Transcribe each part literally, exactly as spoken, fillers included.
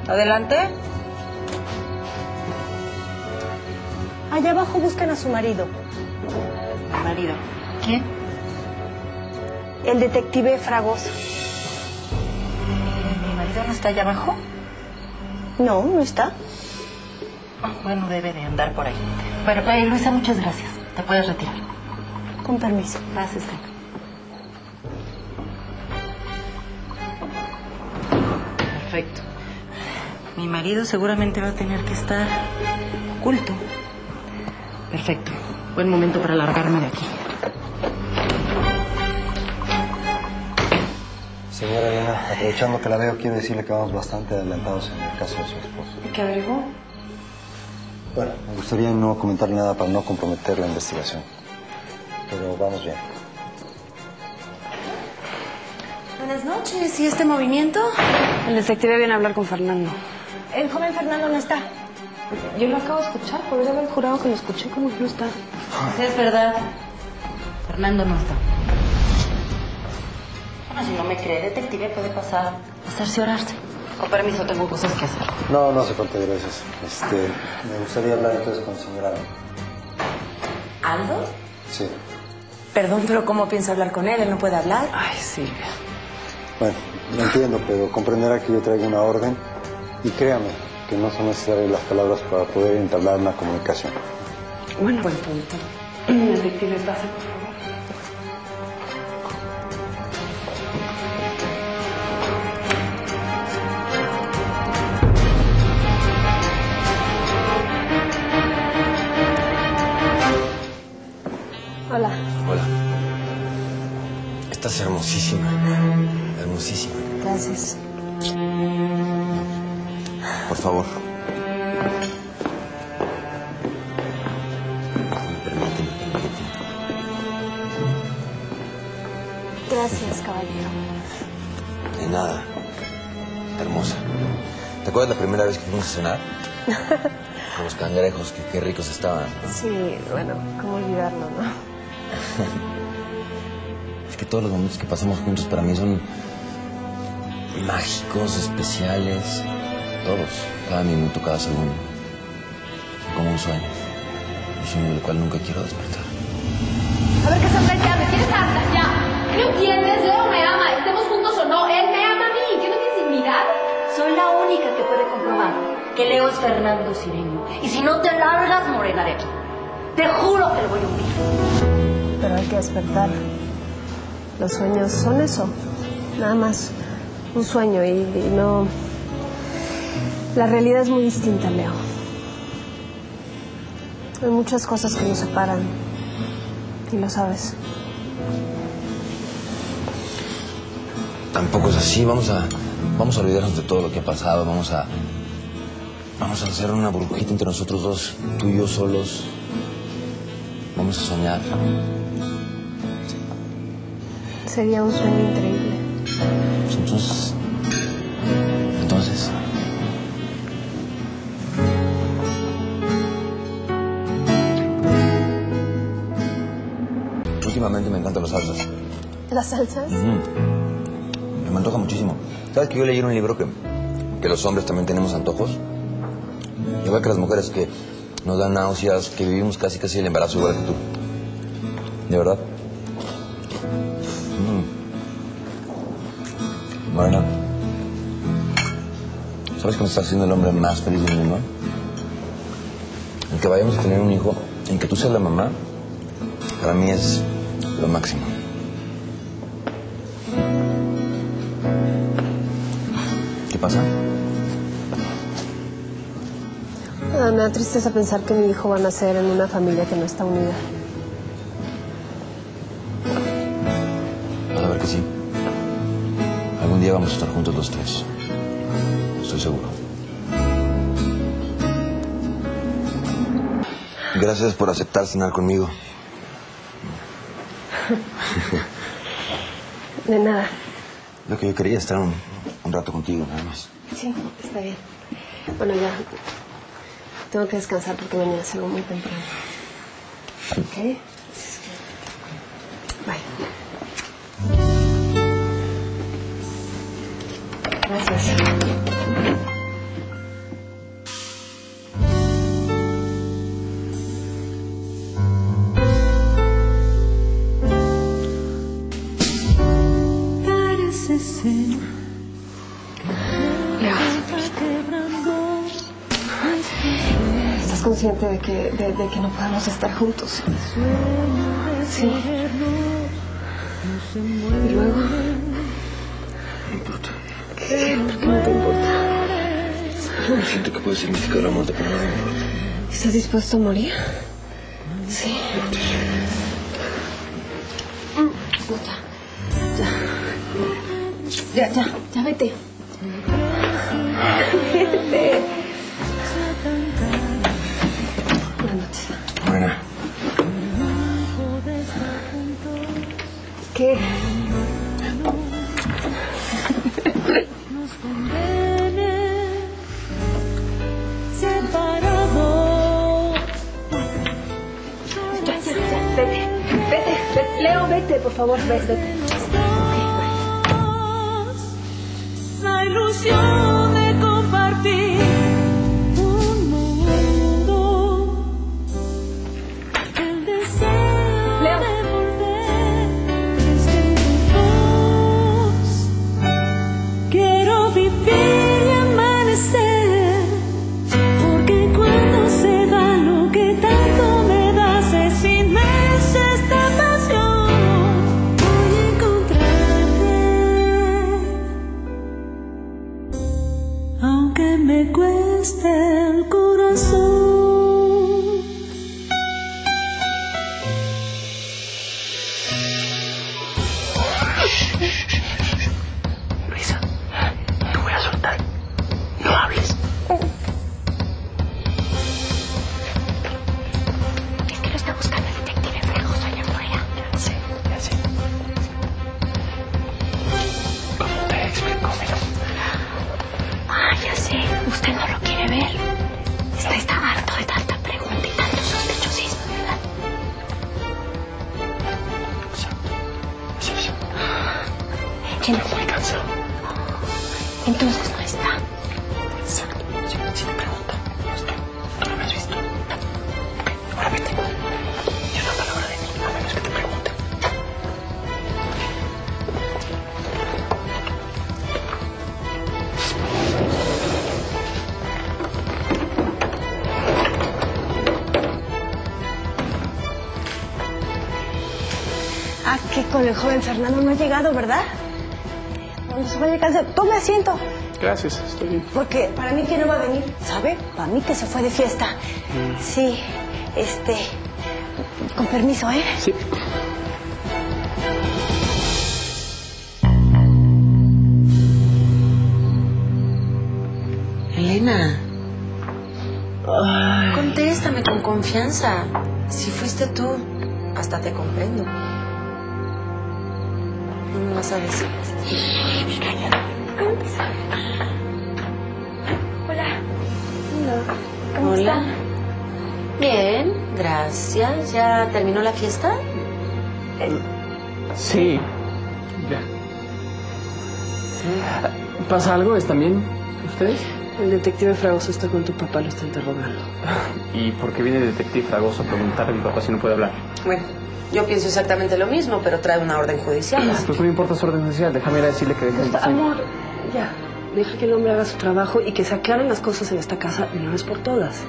Adelante. Allá abajo buscan a su marido. Marido. ¿Quién? El detective Fragoso. ¿Mi marido no está allá abajo? No, no está. Oh, bueno, debe de andar por ahí. Pero, eh, Luisa, muchas gracias. Te puedes retirar. Con permiso. Gracias, Frank. Perfecto. Mi marido seguramente va a tener que estar oculto. Perfecto. Buen momento para largarme de aquí. Señora Elena, aprovechando que la veo, quiero decirle que vamos bastante adelantados en el caso de su esposo. ¿Y qué averiguó? Bueno, me gustaría no comentarle nada para no comprometer la investigación. Pero vamos bien. Buenas noches. ¿Y este movimiento? El detective viene a hablar con Fernando. El joven Fernando no está. Yo lo acabo de escuchar. Podría haber jurado que lo escuché. ¿Cómo que no está? Sí, es verdad. Fernando no está. Bueno, si no me cree, detective, puede pasar a cerciorarse. Con permiso, tengo cosas que hacer. No, no hace falta, gracias. Este, me gustaría hablar entonces con el señor Aldo. ¿Aldo? Sí. Perdón, pero ¿cómo piensa hablar con él? ¿Él no puede hablar? Ay, Silvia. Bueno, lo entiendo, pero comprenderá que yo traigo una orden y créame que no son necesarias las palabras para poder entablar una comunicación. Bueno, buen punto. Detective, pase, por favor. Hola. Hola. Estás hermosísima. Hermosísima. Gracias. Por favor. Permíteme, permíteme. Gracias, caballero. De nada. Hermosa. ¿Te acuerdas la primera vez que fuimos a cenar? Con los cangrejos, que qué ricos estaban, ¿no? Sí, bueno, ¿cómo olvidarlo, no? Es que todos los momentos que pasamos juntos para mí son mágicos, especiales. Todos, cada minuto, cada segundo. Como un sueño. Un sueño del cual nunca quiero despertar. A ver, Cassandra, ya, me tienes harta, ya. ¿No entiendes? Leo me ama, estemos juntos o no, él me ama a mí. ¿Qué no tienes dignidad? Soy la única que puede comprobar que Leo es Fernando Cireño. Y si no te largas, morirá de aquí. Te juro que lo voy a hundir. Pero hay que despertar. Los sueños son eso. Nada más un sueño y, y no... La realidad es muy distinta, Leo. Hay muchas cosas que nos separan. Y lo sabes. Tampoco es así. Vamos a, vamos a olvidarnos de todo lo que ha pasado. Vamos a, vamos a hacer una burbujita entre nosotros dos, tú y yo solos. Vamos a soñar. Sería un sueño increíble. Entonces, entonces. Últimamente me encantan las salsas. ¿Las salsas? Mm. Me antoja muchísimo. ¿Sabes que yo leí en un libro que, que los hombres también tenemos antojos? Igual que las mujeres, que nos dan náuseas, que vivimos casi casi el embarazo igual que tú. ¿De verdad? Mm. Bueno, ¿sabes que me está haciendo el hombre más feliz del mundo? El que vayamos a tener un hijo, en que tú seas la mamá, para mí es lo máximo. ¿Qué pasa? Ah, me da tristeza pensar que mi hijo va a nacer en una familia que no está unida. Vas a ver que sí. Algún día vamos a estar juntos los tres. Estoy seguro. Gracias por aceptar cenar conmigo. De nada. Lo que yo quería estar un, un rato contigo, nada más. Sí, está bien. Bueno, ya. Tengo que descansar porque mañana salgo muy temprano. ¿Ok? Bye. Gracias. consciente de que, de, de que no podemos estar juntos. Sí. Y luego... No importa. ¿Qué? ¿Por qué no te importa? No siento que puede significar la muerte, pero no me importa. ¿Estás dispuesto a morir? Sí. Ya, ya, ya, ya vete. Vete. Buenas noches. Buena. ¿Qué? Ya, ya, ya, vete, vete, vete. Leo, vete, por favor, vete. La ilusión de compartir un mundo, el deseo Leo. de volver desde tu voz. Quiero vivir y amanecer, porque cuando se da lo que tanto me das es inmensa esta pasión. Voy a encontrarte, aunque me cueste el corazón. Luisa, te voy a soltar. No hables. Es que lo está buscando el detective Fragoso allá afuera. Ya sé, ya sé. ¿Cómo te explico? Mira. Ah, ya sé. Usted no lo quiere ver. Está, está harto de tanta pregunta y tanto sospechosismo, ¿verdad? Exacto. Sí, sí. Que no. Estoy cansado. Entonces no está. Exacto. Si, si me pregunta, no estoy. ¿Tú no me has visto? Ahora vete. Ni una palabra de mí, a menos que te pregunte. Ah, que con el joven Fernando no ha llegado, ¿verdad? Cuando se vaya a casa, tome asiento. Gracias, estoy bien. Porque para mí que no va a venir, ¿sabe? Para mí que se fue de fiesta. Sí, este... Con permiso, ¿eh? Sí. Elena. Contéstame con confianza. Si fuiste tú, hasta te comprendo. ¿Qué me vas a decir? Hola. Hola. Bien, gracias. ¿Ya terminó la fiesta? Sí. Ya. ¿Pasa algo? ¿Están bien ustedes? El detective Fragoso está con tu papá, lo está interrogando. ¿Y por qué viene el detective Fragoso a preguntarle a mi papá si no puede hablar? Bueno, yo pienso exactamente lo mismo, pero trae una orden judicial. Pues no me importa su orden judicial, déjame ir a decirle que deje el Amor, ya. Deja que el hombre haga su trabajo y que se aclaren las cosas en esta casa de una vez por todas.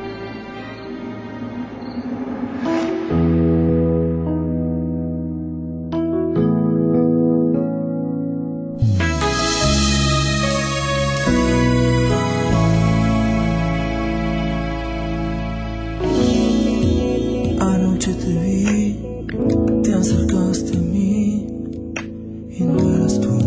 Anoche te vi, te acercaste a mí y no eras tú.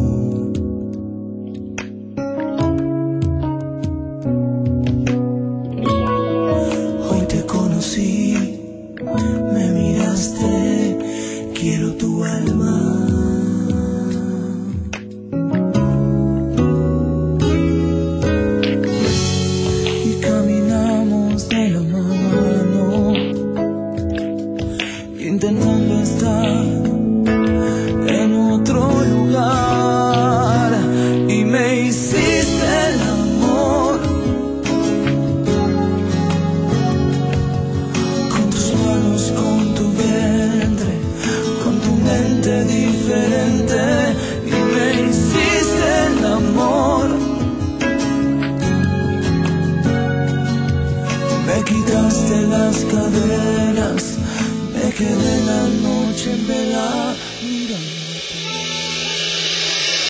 quedé la noche en vela mirando.